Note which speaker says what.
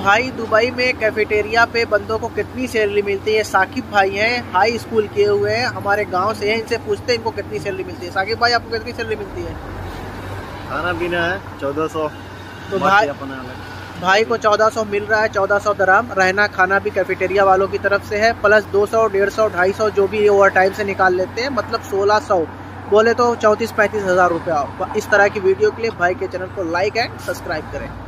Speaker 1: भाई दुबई में कैफेटेरिया पे बंदों को कितनी सैलरी मिलती है? साकिब भाई हैं, हाई स्कूल किए हुए हैं, हमारे गांव से हैं, इनसे पूछते हैं इनको कितनी सैलरी मिलती है। साकिब भाई आपको कितनी सैलरी मिलती है?
Speaker 2: खाना पीना है 1400।
Speaker 1: तो भाई को 1400 मिल रहा है, 1400 दराम। रहना खाना भी कैफेटेरिया वालों की तरफ से है, प्लस 200, 150, 250 जो भी ओवर टाइम से निकाल लेते हैं, मतलब 1600 बोले तो 34-35 हज़ार रुपया। इस तरह की वीडियो के लिए भाई के चैनल को लाइक एंड सब्सक्राइब करें।